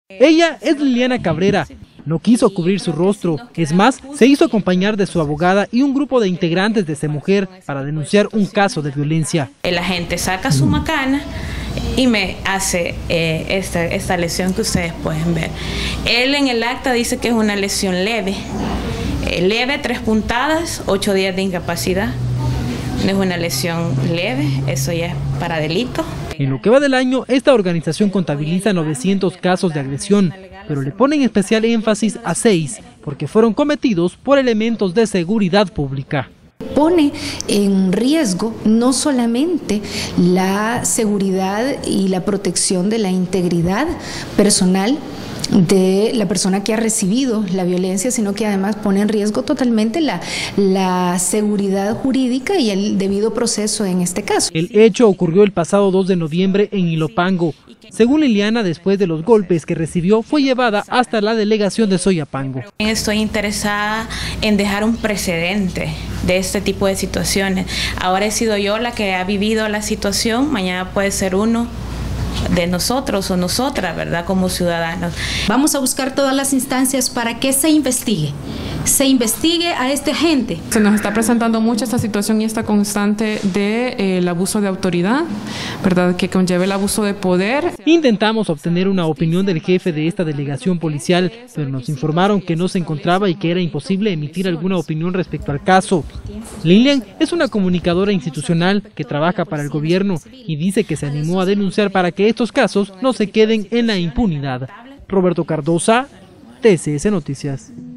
Ella es Liliana Cabrera. No quiso cubrir su rostro, es más, se hizo acompañar de su abogada y un grupo de integrantes de SeMujer para denunciar un caso de violencia. El agente saca su macana y me hace esta lesión que ustedes pueden ver. Él en el acta dice que es una lesión leve, 3 puntadas, 8 días de incapacidad. No es una lesión leve, eso ya es para delito. En lo que va del año, esta organización contabiliza 900 casos de agresión, pero le ponen especial énfasis a 6, porque fueron cometidos por elementos de seguridad pública. Pone en riesgo no solamente la seguridad y la protección de la integridad personal de la persona que ha recibido la violencia, sino que además pone en riesgo totalmente la seguridad jurídica y el debido proceso en este caso. El hecho ocurrió el pasado 2 de noviembre en Ilopango. Según Liliana, después de los golpes que recibió, fue llevada hasta la delegación de Soyapango. Estoy interesada en dejar un precedente de este tipo de situaciones. Ahora he sido yo la que ha vivido la situación, mañana puede ser uno de nosotros o nosotras, ¿verdad?, como ciudadanos. Vamos a buscar todas las instancias para que se investigue a este agente. Se nos está presentando mucho esta situación y esta constante del abuso de autoridad, ¿verdad?, que conlleva el abuso de poder. Intentamos obtener una opinión del jefe de esta delegación policial, pero nos informaron que no se encontraba y que era imposible emitir alguna opinión respecto al caso. Lilian es una comunicadora institucional que trabaja para el gobierno y dice que se animó a denunciar para que estos casos no se queden en la impunidad. Roberto Cardosa, TCS Noticias.